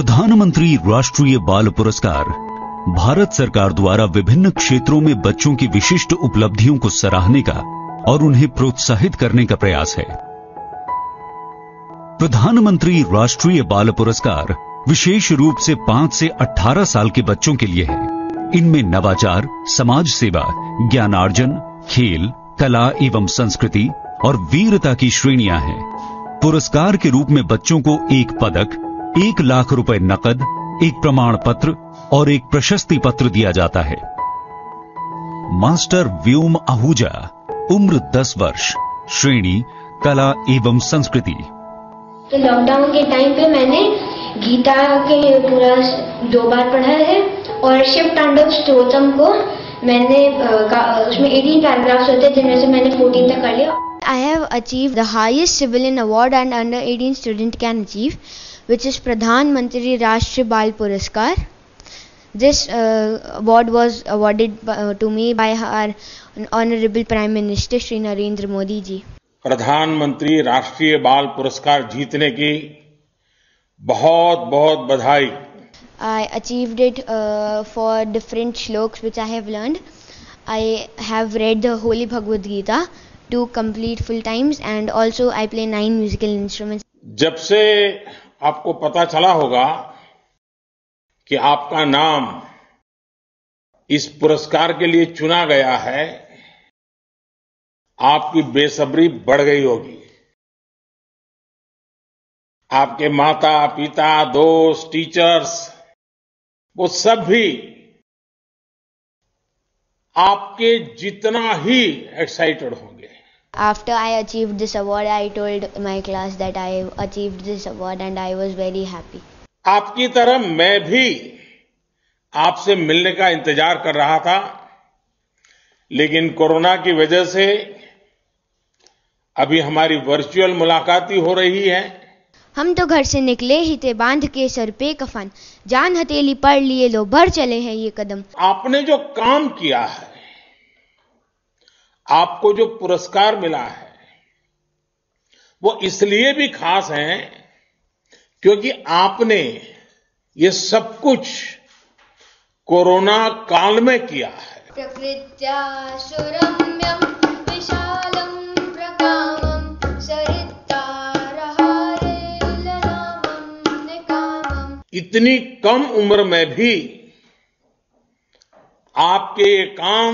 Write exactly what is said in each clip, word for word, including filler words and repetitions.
प्रधानमंत्री राष्ट्रीय बाल पुरस्कार भारत सरकार द्वारा विभिन्न क्षेत्रों में बच्चों की विशिष्ट उपलब्धियों को सराहने का और उन्हें प्रोत्साहित करने का प्रयास है। प्रधानमंत्री राष्ट्रीय बाल पुरस्कार विशेष रूप से पांच से अठारह साल के बच्चों के लिए है। इनमें नवाचार, समाज सेवा, ज्ञानार्जन, खेल, कला एवं संस्कृति और वीरता की श्रेणियां हैं। पुरस्कार के रूप में बच्चों को एक पदक, एक लाख रुपए नकद, एक प्रमाण पत्र और एक प्रशस्ति पत्र दिया जाता है। मास्टर व्योम आहूजा, उम्र दस वर्ष, श्रेणी कला एवं संस्कृति। तो लॉकडाउन के टाइम पे मैंने गीता के पूरा दो बार पढ़ा है और शिव तांडव स्तोत्रम को मैंने उसमें अठारह पैराग्राफ्स होते हैं जिनमें से मैंने चौदह तक कर लिया। I have achieved the highest civilian award and under eighteen student can achieve, which is Pradhan Mantri Rashtriya Bal Puraskar. This uh, award was awarded uh, to me by our Honorable Prime Minister Shri Narendra Modi ji. प्रधानमंत्री राष्ट्रीय बाल पुरस्कार जीतने की बहुत बहुत बधाई। I achieved it uh, for different shloks which I have learned. I have read the Holy Bhagavad Gita two complete full times and also I play nine musical instruments. जब से आपको पता चला होगा कि आपका नाम इस पुरस्कार के लिए चुना गया है, आपकी बेसब्री बढ़ गई होगी। आपके माता पिता, दोस्त, टीचर्स, वो सब भी आपके जितना ही एक्साइटेड होंगे। After I achieved this award, I told my class that I achieved this award and I was very happy. आपकी तरह मैं भी आपसे मिलने का इंतजार कर रहा था, लेकिन कोरोना की वजह से अभी हमारी वर्चुअल मुलाकात ही हो रही है। हम तो घर से निकले ही थे बांध के सर पे कफन, जान हथेली पढ़ लिए लो बढ़ चले हैं ये कदम। आपने जो काम किया है, आपको जो पुरस्कार मिला है, वो इसलिए भी खास है क्योंकि आपने ये सब कुछ कोरोना काल में किया है। प्रकृत्या सुरम्यं विशालं प्रकामं सरितारहारे ललामं निकामं। इतनी कम उम्र में भी आपके ये काम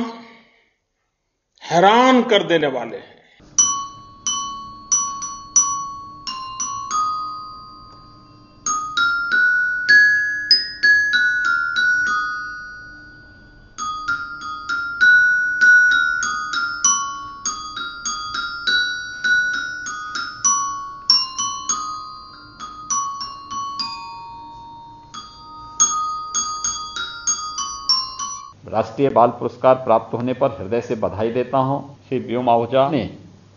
हैरान कर देने वाले हैं। राष्ट्रीय बाल पुरस्कार प्राप्त होने पर हृदय से बधाई देता हूं। श्री व्योम आहूजा ने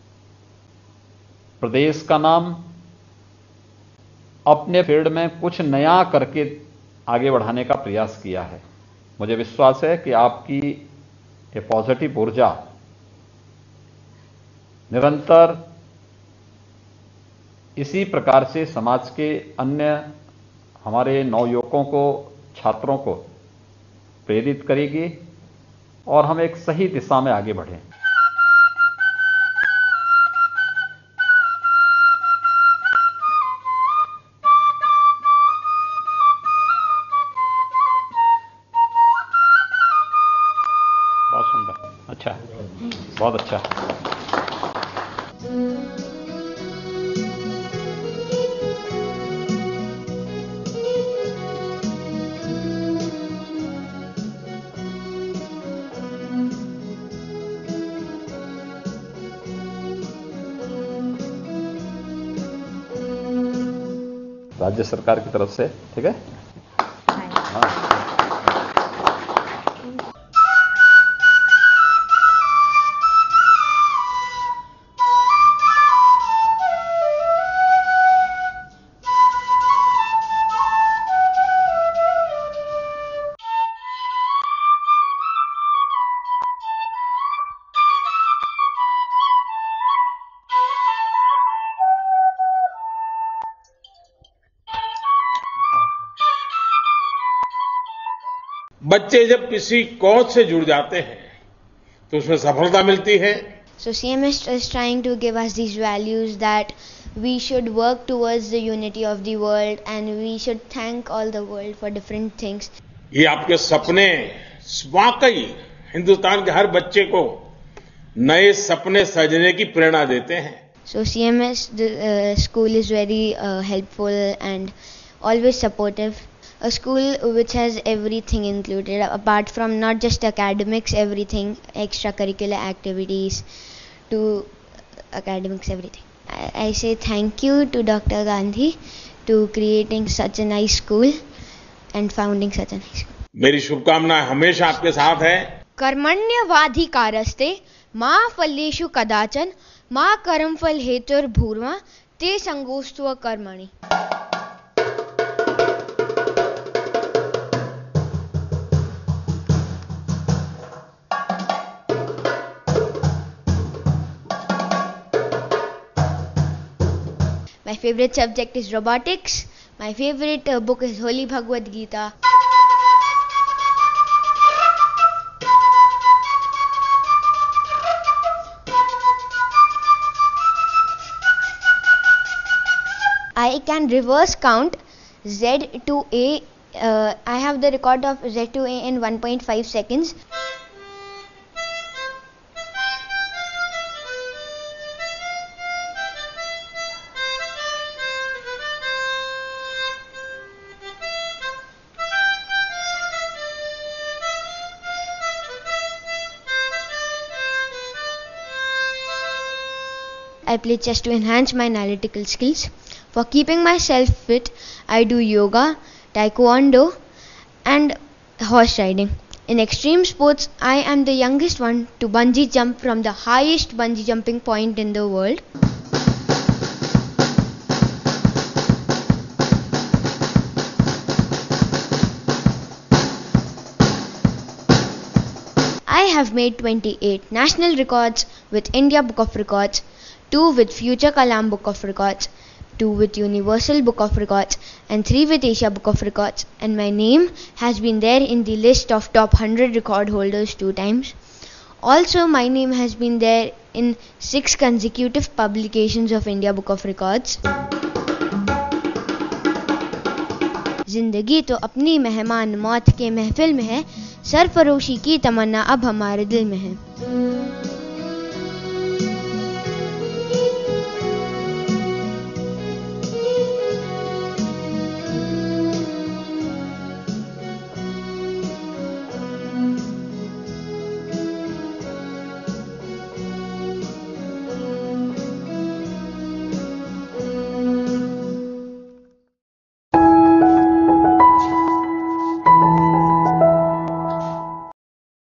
प्रदेश का नाम अपने फील्ड में कुछ नया करके आगे बढ़ाने का प्रयास किया है। मुझे विश्वास है कि आपकी ये पॉजिटिव ऊर्जा निरंतर इसी प्रकार से समाज के अन्य हमारे नवयुवकों को, छात्रों को प्रेरित करेगी और हम एक सही दिशा में आगे बढ़ें। बहुत सुंदर, अच्छा, बहुत अच्छा। राज्य सरकार की तरफ से, ठीक है। हाँ। बच्चे जब किसी कॉज से जुड़ जाते हैं तो उसमें सफलता मिलती है. So C M S is trying to give us these values that we should work towards the unity of the world and we should thank all the world for different things. ये आपके सपने वाकई हिंदुस्तान के हर बच्चे को नए सपने सजने की प्रेरणा देते हैं. So C M S the uh, school is very uh, helpful and always supportive. A school which has everything included apart from not just academics, everything, extracurricular activities to academics, everything. I, I say thank you to Doctor Gandhi to creating such a nice school and founding such a nice school. मेरी शुभकामनाएं हमेशा आपके साथ है. कर्मण्यवाधिकारस्ते मा फलेषु कदाचन मा कर्मफल हेतुर्भूर्मा ते संगोस्त्व कर्मणि. My favorite subject is robotics. My favorite uh, book is Holy Bhagavad Gita. I can reverse count Z to A. Uh, I have the record of Z to A in one point five seconds. I play chess to enhance my analytical skills. For keeping myself fit, I do yoga, taekwondo, and horse riding. In extreme sports, I am the youngest one to bungee jump from the highest bungee jumping point in the world. I have made twenty-eight national records with India Book of Records, two with Future Kalam Book of Records, two with Universal Book of Records, and three with Asia Book of Records. And my name has been there in the list of top one hundred record holders two times. Also, my name has been there in six consecutive publications of India Book of Records. जिंदगी तो अपनी मेहमान मौत के महफिल में है, सरफरोशी की तमन्ना अब हमारे दिल में है.